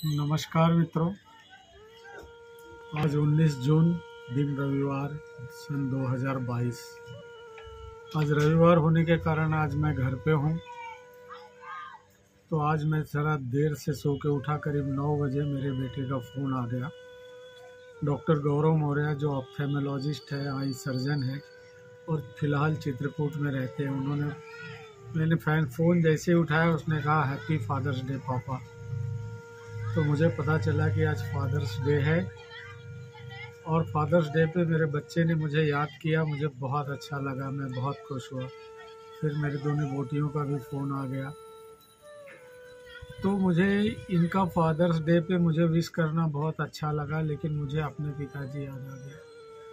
नमस्कार मित्रों। आज 19 जून दिन रविवार सन 2022। आज रविवार होने के कारण आज मैं घर पे हूँ। तो आज मैं ज़रा देर से सो के उठा। करीब 9 बजे मेरे बेटे का फ़ोन आ गया। डॉक्टर गौरव मौर्य जो ऑप्थेमोलॉजिस्ट है, आई सर्जन है और फ़िलहाल चित्रकूट में रहते हैं, मैंने फ़ोन जैसे ही उठाया उसने कहा हैप्पी फादर्स डे पापा। तो मुझे पता चला कि आज फादर्स डे है और फादर्स डे पे मेरे बच्चे ने मुझे याद किया। मुझे बहुत अच्छा लगा, मैं बहुत खुश हुआ। फिर मेरे दोनों बेटियों का भी फ़ोन आ गया। तो मुझे इनका फादर्स डे पे मुझे विश करना बहुत अच्छा लगा, लेकिन मुझे अपने पिताजी याद आ गया।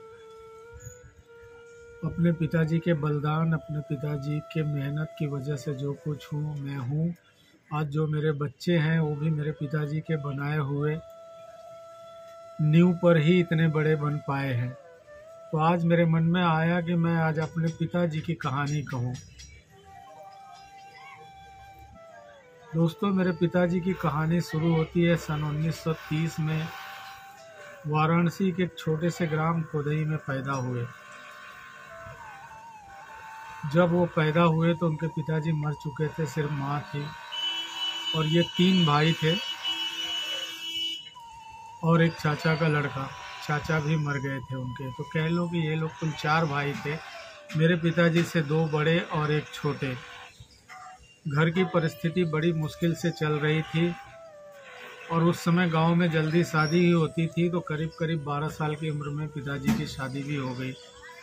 अपने पिताजी के बलिदान, अपने पिताजी के मेहनत की वजह से जो कुछ हूँ मैं हूँ। आज जो मेरे बच्चे हैं वो भी मेरे पिताजी के बनाए हुए नींव पर ही इतने बड़े बन पाए हैं। तो आज मेरे मन में आया कि मैं आज अपने पिताजी की कहानी कहूँ। दोस्तों, मेरे पिताजी की कहानी शुरू होती है सन 1930 में। वाराणसी के एक छोटे से ग्राम कोदई में पैदा हुए। जब वो पैदा हुए तो उनके पिताजी मर चुके थे, सिर्फ माँ थी और ये 3 भाई थे और एक चाचा का लड़का। चाचा भी मर गए थे उनके। तो कह लो कि ये लोग कुल 4 भाई थे। मेरे पिताजी से 2 बड़े और एक छोटे। घर की परिस्थिति बड़ी मुश्किल से चल रही थी और उस समय गांव में जल्दी शादी ही होती थी। तो करीब करीब 12 साल की उम्र में पिताजी की शादी भी हो गई।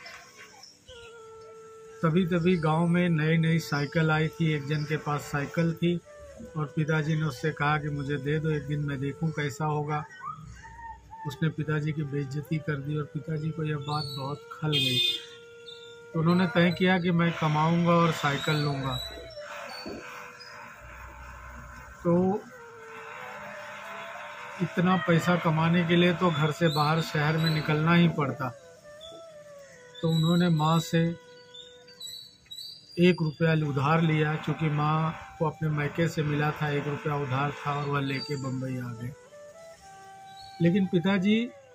तभी गांव में नई नई साइकिल आई थी। एक जन के पास साइकिल थी और पिताजी ने उससे कहा कि मुझे दे दो, एक दिन मैं देखूं कैसा होगा। उसने पिताजी की बेइज्जती कर दी और पिताजी को यह बात बहुत खल गई। तो उन्होंने तय किया कि मैं कमाऊंगा और साइकिल लूंगा। तो इतना पैसा कमाने के लिए तो घर से बाहर शहर में निकलना ही पड़ता। तो उन्होंने माँ से 1 रुपया उधार लिया, क्योंकि माँ को अपने मैके से मिला था 1 रुपया उधार था और वह लेके बम्बई आ गए। लेकिन पिताजी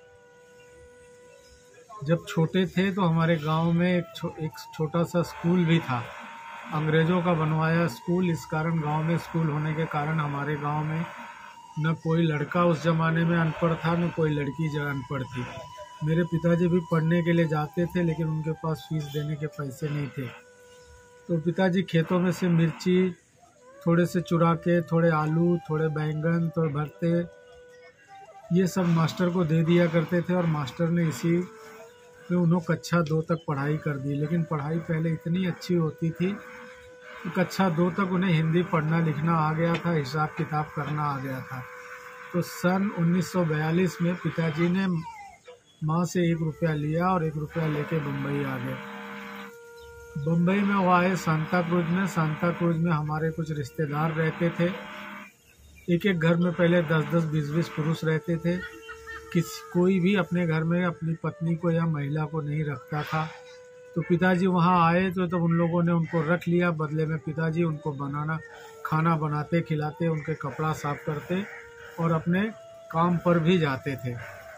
जब छोटे थे तो हमारे गांव में एक छोटा सा स्कूल भी था, अंग्रेज़ों का बनवाया स्कूल। इस कारण गांव में स्कूल होने के कारण हमारे गांव में न कोई लड़का उस ज़माने में अनपढ़ था, न कोई लड़की जो अनपढ़ थी। मेरे पिताजी भी पढ़ने के लिए जाते थे, लेकिन उनके पास फीस देने के पैसे नहीं थे। तो पिताजी खेतों में से मिर्ची थोड़े से चुरा के, थोड़े आलू, थोड़े बैंगन, थोड़े भरते, ये सब मास्टर को दे दिया करते थे और मास्टर ने इसी में उन्होंने कक्षा 2 तक पढ़ाई कर दी। लेकिन पढ़ाई पहले इतनी अच्छी होती थी कि कक्षा 2 तक उन्हें हिंदी पढ़ना लिखना आ गया था, हिसाब किताब करना आ गया था। तो सन 1942 में पिताजी ने माँ से 1 रुपया लिया और 1 रुपया लेके बम्बई आ गए। बम्बई में वो आए सांता क्रूज में। सांता क्रूज में हमारे कुछ रिश्तेदार रहते थे। एक एक घर में पहले 10-10, 20-20 पुरुष रहते थे। कोई भी अपने घर में अपनी पत्नी को या महिला को नहीं रखता था। तो पिताजी वहाँ आए तो तब उन लोगों ने उनको रख लिया। बदले में पिताजी उनको खाना बनाते, खिलाते, उनके कपड़ा साफ करते और अपने काम पर भी जाते थे।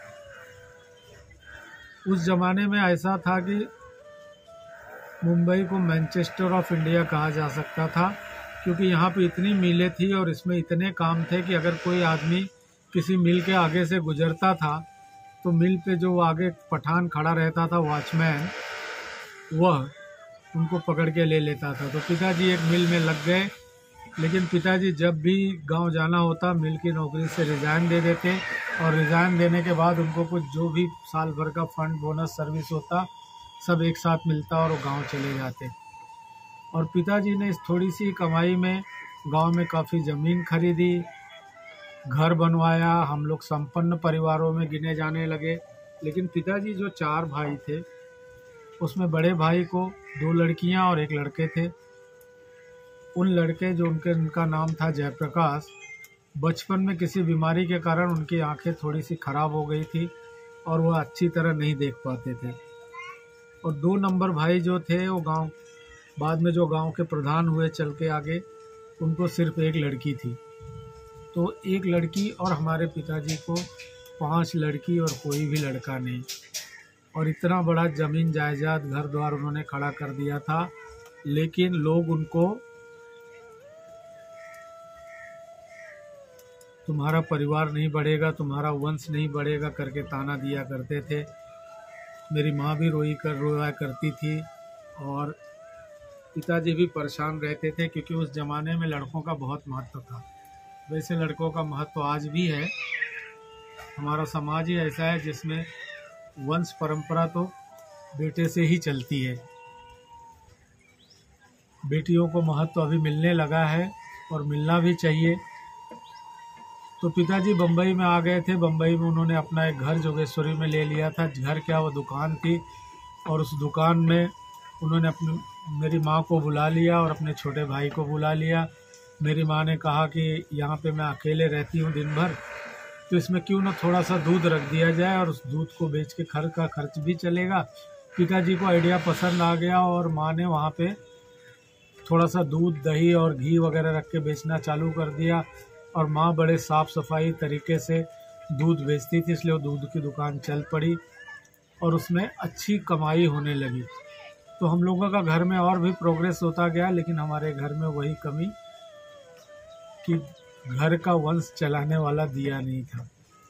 उस ज़माने में ऐसा था कि मुंबई को मैनचेस्टर ऑफ इंडिया कहा जा सकता था, क्योंकि यहाँ पे इतनी मिलें थी और इसमें इतने काम थे कि अगर कोई आदमी किसी मिल के आगे से गुजरता था तो मिल पे जो आगे पठान खड़ा रहता था, वॉचमैन, वह उनको पकड़ के ले लेता था। तो पिताजी एक मिल में लग गए। लेकिन पिताजी जब भी गांव जाना होता मिल की नौकरी से रिज़ाइन दे देते और रिज़ाइन देने के बाद उनको कुछ जो भी साल भर का फंड, बोनस, सर्विस होता, सब एक साथ मिलता और वो गाँव चले जाते। और पिताजी ने इस थोड़ी सी कमाई में गांव में काफ़ी ज़मीन खरीदी, घर बनवाया। हम लोग संपन्न परिवारों में गिने जाने लगे। लेकिन पिताजी जो 4 भाई थे उसमें बड़े भाई को 2 लड़कियां और 1 लड़के थे। उन लड़के जो उनका नाम था जयप्रकाश, बचपन में किसी बीमारी के कारण उनकी आंखें थोड़ी सी खराब हो गई थी और वह अच्छी तरह नहीं देख पाते थे। और 2 नंबर भाई जो थे वो बाद में जो गांव के प्रधान हुए चल के आगे, उनको सिर्फ 1 लड़की थी। तो एक लड़की और हमारे पिताजी को 5 लड़की और कोई भी लड़का नहीं। और इतना बड़ा ज़मीन जायदाद घर द्वार उन्होंने खड़ा कर दिया था, लेकिन लोग उनको तुम्हारा परिवार नहीं बढ़ेगा, तुम्हारा वंश नहीं बढ़ेगा करके ताना दिया करते थे। मेरी माँ भी रोया करती थी और पिताजी भी परेशान रहते थे, क्योंकि उस ज़माने में लड़कों का बहुत महत्व था। वैसे लड़कों का महत्व आज भी है। हमारा समाज ही ऐसा है जिसमें वंश परंपरा तो बेटे से ही चलती है। बेटियों को महत्व अभी मिलने लगा है और मिलना भी चाहिए। तो पिताजी बम्बई में आ गए थे। बम्बई में उन्होंने अपना एक घर जोगेश्वरी में ले लिया था। घर क्या, वो दुकान थी, और उस दुकान में उन्होंने मेरी माँ को बुला लिया और अपने छोटे भाई को बुला लिया। मेरी माँ ने कहा कि यहाँ पे मैं अकेले रहती हूँ दिन भर, तो इसमें क्यों ना थोड़ा सा दूध रख दिया जाए और उस दूध को बेच के घर का खर्च भी चलेगा। पिताजी को आइडिया पसंद आ गया और माँ ने वहाँ पे थोड़ा सा दूध, दही और घी वगैरह रख के बेचना चालू कर दिया। और माँ बड़े साफ़ सफाई तरीके से दूध बेचती थी, इसलिए वो दूध की दुकान चल पड़ी और उसमें अच्छी कमाई होने लगी। तो हम लोगों का घर में और भी प्रोग्रेस होता गया, लेकिन हमारे घर में वही कमी कि घर का वंश चलाने वाला दिया नहीं था।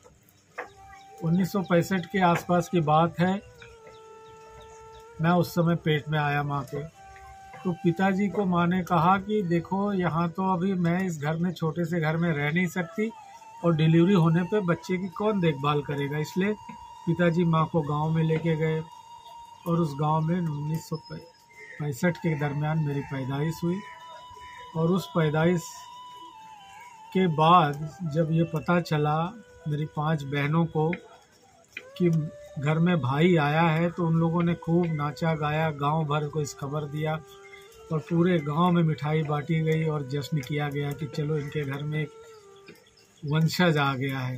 1965 के आसपास की बात है। मैं उस समय पेट में आया माँ के। तो पिताजी को माँ ने कहा कि देखो, यहाँ तो अभी मैं इस घर में, छोटे से घर में रह नहीं सकती, और डिलीवरी होने पे बच्चे की कौन देखभाल करेगा। इसलिए पिताजी माँ को गांव में लेके गए और उस गांव में 1965 के दरमियान मेरी पैदाइश हुई। और उस पैदाइश के बाद जब ये पता चला मेरी 5 बहनों को कि घर में भाई आया है, तो उन लोगों ने खूब नाचा गाया, गांव भर को इस खबर दिया और पूरे गांव में मिठाई बांटी गई और जश्न किया गया कि चलो इनके घर में एक वंशज आ गया है।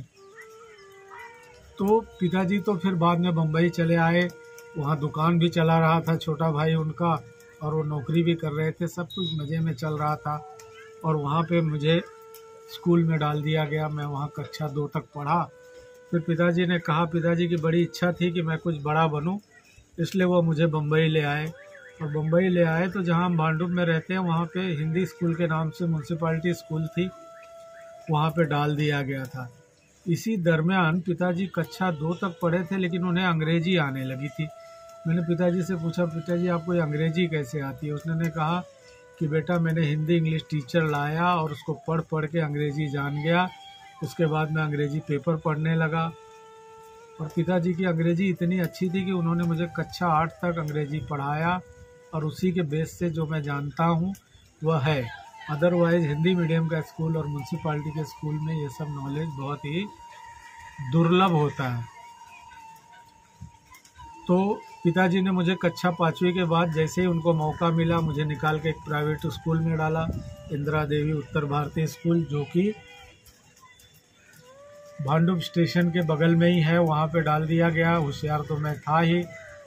तो पिताजी तो फिर बाद में बम्बई चले आए। वहाँ दुकान भी चला रहा था छोटा भाई उनका, और वो नौकरी भी कर रहे थे। सब कुछ मज़े में चल रहा था। और वहाँ पे मुझे स्कूल में डाल दिया गया। मैं वहाँ कक्षा 2 तक पढ़ा। फिर पिताजी ने कहा, पिताजी की बड़ी इच्छा थी कि मैं कुछ बड़ा बनूं, इसलिए वो मुझे बम्बई ले आए। और बम्बई ले आए तो जहाँ हम भांडुप में रहते हैं, वहाँ पे हिंदी स्कूल के नाम से म्यूनसिपालिटी स्कूल थी, वहाँ पे डाल दिया गया था। इसी दरमियान पिताजी कक्षा 2 तक पढ़े थे, लेकिन उन्हें अंग्रेजी आने लगी थी। मैंने पिताजी से पूछा, पिताजी आपको ये अंग्रेजी कैसे आती है? उसने कहा कि बेटा, मैंने हिंदी इंग्लिश टीचर लाया और उसको पढ़ पढ़ के अंग्रेजी जान गया। उसके बाद मैं अंग्रेजी पेपर पढ़ने लगा। और पिताजी की अंग्रेजी इतनी अच्छी थी कि उन्होंने मुझे कक्षा 8 तक अंग्रेजी पढ़ाया, और उसी के बेस से जो मैं जानता हूँ वह है। अदरवाइज़ हिंदी मीडियम का स्कूल और म्यूनसिपालिटी के स्कूल में ये सब नॉलेज बहुत ही दुर्लभ होता है। तो पिताजी ने मुझे कक्षा 5वीं के बाद जैसे ही उनको मौका मिला, मुझे निकाल के एक प्राइवेट स्कूल में डाला, इंदिरा देवी उत्तर भारतीय स्कूल, जो कि भांडुप स्टेशन के बगल में ही है। वहाँ पे डाल दिया गया। होशियार तो मैं था ही,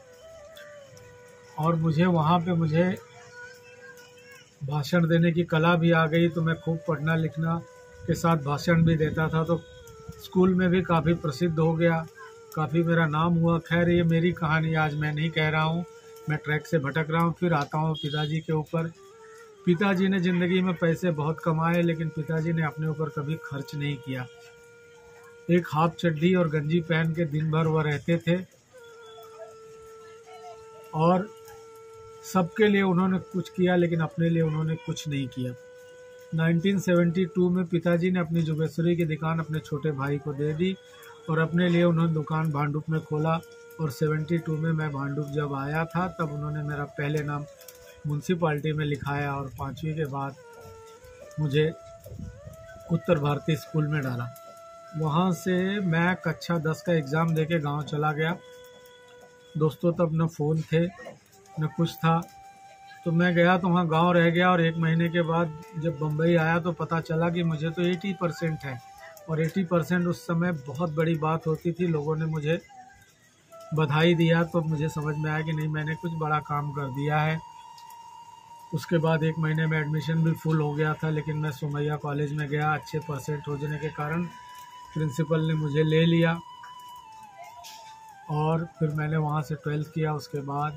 और मुझे वहाँ पे भाषण देने की कला भी आ गई। तो मैं खूब पढ़ना लिखना के साथ भाषण भी देता था, तो स्कूल में भी काफ़ी प्रसिद्ध हो गया, काफ़ी मेरा नाम हुआ। खैर, ये मेरी कहानी आज मैं नहीं कह रहा हूँ, मैं ट्रैक से भटक रहा हूँ। फिर आता हूँ पिताजी के ऊपर। पिताजी ने ज़िंदगी में पैसे बहुत कमाए, लेकिन पिताजी ने अपने ऊपर कभी खर्च नहीं किया। एक हाफ चड्डी और गंजी पहन के दिन भर वह रहते थे, और सबके लिए उन्होंने कुछ किया, लेकिन अपने लिए उन्होंने कुछ नहीं किया। 1972 में पिताजी ने अपनी जोगेश्वरी की दुकान अपने छोटे भाई को दे दी, और अपने लिए उन्होंने दुकान भांडुप में खोला। और 72 में मैं भांडुप जब आया था, तब उन्होंने मेरा पहले नाम म्यूनसिपालिटी में लिखाया, और 5वीं के बाद मुझे उत्तर भारतीय स्कूल में डाला। वहाँ से मैं कक्षा 10 का एग्ज़ाम देके गांव चला गया। दोस्तों, तब न फ़ोन थे न कुछ था। तो मैं गया तो वहाँ गांव रह गया, और 1 महीने के बाद जब बम्बई आया तो पता चला कि मुझे तो 80% है। और 80% उस समय बहुत बड़ी बात होती थी। लोगों ने मुझे बधाई दिया, तो मुझे समझ में आया कि नहीं, मैंने कुछ बड़ा काम कर दिया है। उसके बाद 1 महीने में एडमिशन भी फुल हो गया था, लेकिन मैं सुमैया कॉलेज में गया। अच्छे परसेंट हो जाने के कारण प्रिंसिपल ने मुझे ले लिया और फिर मैंने वहाँ से 12th किया। उसके बाद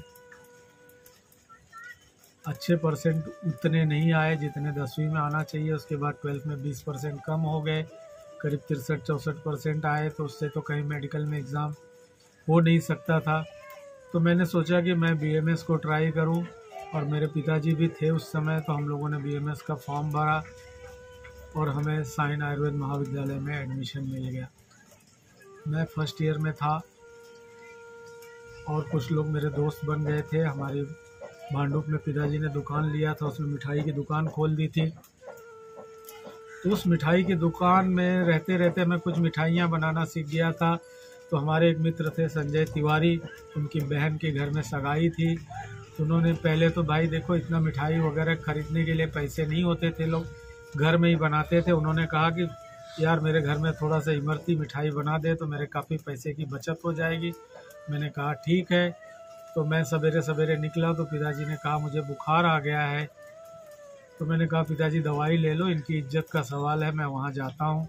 अच्छे परसेंट उतने नहीं आए जितने 10वीं में आना चाहिए। उसके बाद 12th में 20% कम हो गए, करीब 63-64% आए, तो उससे तो कहीं मेडिकल में एग्ज़ाम हो नहीं सकता था। तो मैंने सोचा कि मैं BMS को ट्राई करूं, और मेरे पिताजी भी थे उस समय, तो हम लोगों ने BMS का फॉर्म भरा और हमें साइन आयुर्वेद महाविद्यालय में एडमिशन मिल गया। मैं फर्स्ट ईयर में था और कुछ लोग मेरे दोस्त बन गए थे। हमारी भांडुप में पिताजी ने दुकान लिया था, उसमें मिठाई की दुकान खोल दी थी। तो उस मिठाई की दुकान में रहते रहते मैं कुछ मिठाइयाँ बनाना सीख गया था। तो हमारे एक मित्र थे संजय तिवारी, उनकी बहन के घर में सगाई थी। उन्होंने पहले तो भाई देखो इतना मिठाई वगैरह खरीदने के लिए पैसे नहीं होते थे, लोग घर में ही बनाते थे। उन्होंने कहा कि यार मेरे घर में थोड़ा सा इमरती मिठाई बना दे तो मेरे काफ़ी पैसे की बचत हो जाएगी। मैंने कहा ठीक है। तो मैं सवेरे सवेरे निकला तो पिताजी ने कहा मुझे बुखार आ गया है। तो मैंने कहा पिताजी दवाई ले लो, इनकी इज्जत का सवाल है, मैं वहाँ जाता हूँ।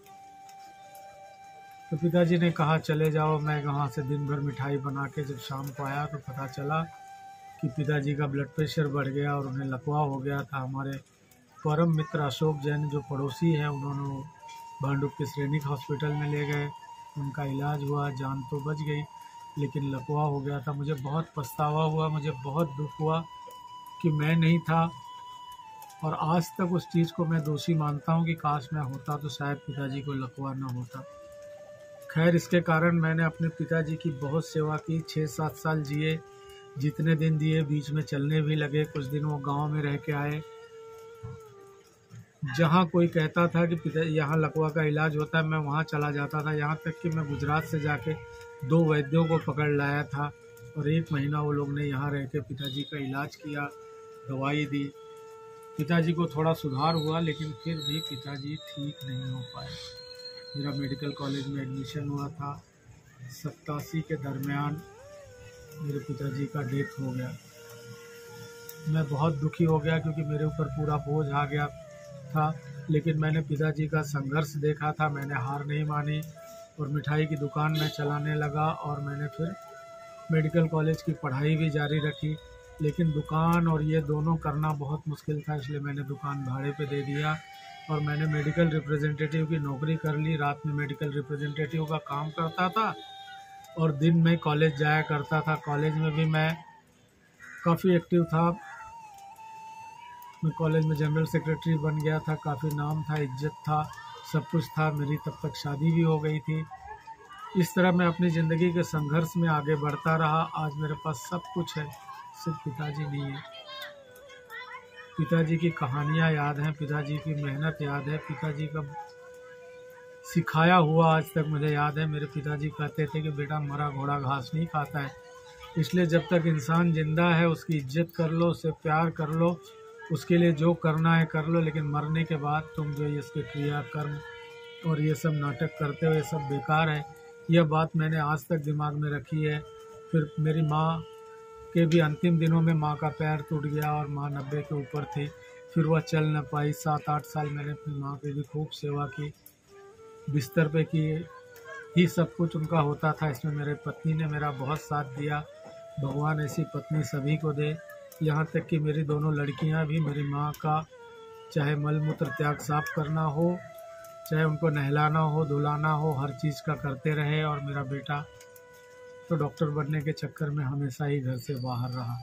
तो पिताजी ने कहा चले जाओ। मैं वहाँ से दिन भर मिठाई बना के जब शाम को आया तो पता चला कि पिताजी का ब्लड प्रेशर बढ़ गया और उन्हें लकवा हो गया था। हमारे परम मित्र अशोक जैन जो पड़ोसी हैं, उन्होंने भांडुप के सैनिक हॉस्पिटल में ले गए। उनका इलाज हुआ, जान तो बच गई, लेकिन लकवा हो गया था। मुझे बहुत पछतावा हुआ, मुझे बहुत दुख हुआ कि मैं नहीं था, और आज तक उस चीज़ को मैं दोषी मानता हूँ कि काश मैं होता तो शायद पिताजी को लकवा ना होता। खैर, इसके कारण मैंने अपने पिताजी की बहुत सेवा की। 6-7 साल जिए, जितने दिन जिए बीच में चलने भी लगे। कुछ दिन वो गांव में रह के आए, जहाँ कोई कहता था कि पिता यहाँ लकवा का इलाज होता है, मैं वहाँ चला जाता था। यहाँ तक कि मैं गुजरात से जाके 2 वैद्यों को पकड़ लाया था, और 1 महीना वो लोग ने यहाँ रह के पिताजी का इलाज किया, दवाई दी। पिताजी को थोड़ा सुधार हुआ, लेकिन फिर भी पिताजी ठीक नहीं हो पाए। मेरा मेडिकल कॉलेज में एडमिशन हुआ था, 87 के दरमियान मेरे पिताजी का डेथ हो गया। मैं बहुत दुखी हो गया क्योंकि मेरे ऊपर पूरा बोझ आ गया था, लेकिन मैंने पिताजी का संघर्ष देखा था। मैंने हार नहीं मानी और मिठाई की दुकान में चलाने लगा, और मैंने फिर मेडिकल कॉलेज की पढ़ाई भी जारी रखी। लेकिन दुकान और ये दोनों करना बहुत मुश्किल था, इसलिए मैंने दुकान भाड़े पे दे दिया और मैंने मेडिकल रिप्रेजेंटेटिव की नौकरी कर ली। रात में मेडिकल रिप्रेजेंटेटिव का काम करता था और दिन में कॉलेज जाया करता था। कॉलेज में भी मैं काफ़ी एक्टिव था। मैं कॉलेज में जनरल सेक्रेटरी बन गया था, काफ़ी नाम था, इज्जत था, सब कुछ था। मेरी तब तक शादी भी हो गई थी। इस तरह मैं अपनी ज़िंदगी के संघर्ष में आगे बढ़ता रहा। आज मेरे पास सब कुछ है, सिर्फ पिताजी नहीं है। पिताजी की कहानियाँ याद हैं, पिताजी की मेहनत याद है, पिताजी का सिखाया हुआ आज तक मुझे याद है। मेरे पिताजी कहते थे कि बेटा मरा घोड़ा घास नहीं खाता है, इसलिए जब तक इंसान ज़िंदा है उसकी इज्जत कर लो, उससे प्यार कर लो, उसके लिए जो करना है कर लो, लेकिन मरने के बाद तुम जो इसके क्रिया कर्म और ये सब नाटक करते हो ये सब बेकार है। यह बात मैंने आज तक दिमाग में रखी है। फिर मेरी माँ के भी अंतिम दिनों में माँ का पैर टूट गया और माँ 90 के ऊपर थी, फिर वह चल न पाई। 7-8 साल मैंने अपनी माँ की भी खूब सेवा की, बिस्तर पे की ही सब कुछ उनका होता था। इसमें मेरे पत्नी ने मेरा बहुत साथ दिया। भगवान ऐसी पत्नी सभी को दे। यहाँ तक कि मेरी दोनों लड़कियाँ भी मेरी माँ का चाहे मल मूत्र त्याग साफ करना हो, चाहे उनको नहलाना हो, धुलाना हो, हर चीज़ का करते रहे। और मेरा बेटा तो डॉक्टर बनने के चक्कर में हमेशा ही घर से बाहर रहा।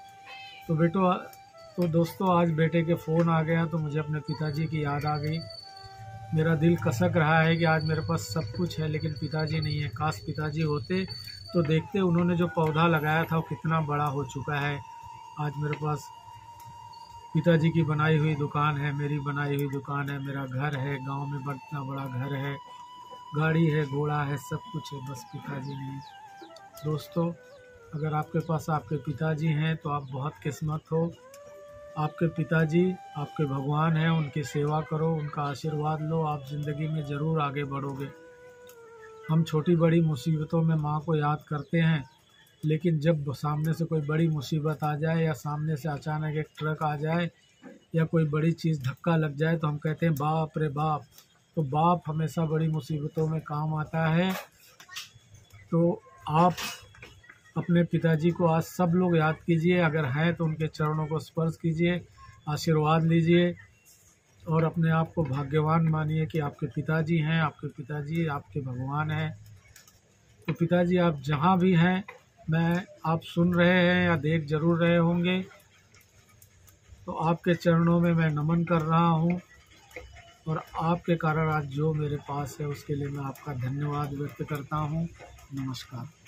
तो दोस्तों आज बेटे के फ़ोन आ गया तो मुझे अपने पिताजी की याद आ गई। मेरा दिल कसक रहा है कि आज मेरे पास सब कुछ है लेकिन पिताजी नहीं है। काश पिताजी होते तो देखते उन्होंने जो पौधा लगाया था वो कितना बड़ा हो चुका है। आज मेरे पास पिताजी की बनाई हुई दुकान है, मेरी बनाई हुई दुकान है, मेरा घर है, गांव में इतना बड़ा घर है, गाड़ी है, घोड़ा है, सब कुछ है, बस पिताजी नहीं। दोस्तों अगर आपके पास आपके पिताजी हैं तो आप बहुत किस्मत हो। आपके पिताजी आपके भगवान हैं, उनकी सेवा करो, उनका आशीर्वाद लो, आप ज़िंदगी में ज़रूर आगे बढ़ोगे। हम छोटी बड़ी मुसीबतों में माँ को याद करते हैं लेकिन जब सामने से कोई बड़ी मुसीबत आ जाए या सामने से अचानक एक ट्रक आ जाए या कोई बड़ी चीज़ धक्का लग जाए तो हम कहते हैं बाप रे बाप। तो बाप हमेशा बड़ी मुसीबतों में काम आता है। तो आप अपने पिताजी को आज सब लोग याद कीजिए, अगर हैं तो उनके चरणों को स्पर्श कीजिए, आशीर्वाद लीजिए और अपने आप को भाग्यवान मानिए कि आपके पिताजी हैं, आपके पिताजी आपके भगवान हैं। तो पिताजी आप जहाँ भी हैं, आप सुन रहे हैं या देख जरूर रहे होंगे, तो आपके चरणों में मैं नमन कर रहा हूँ और आपके कारण आज जो मेरे पास है उसके लिए मैं आपका धन्यवाद व्यक्त करता हूँ। नमस्कार।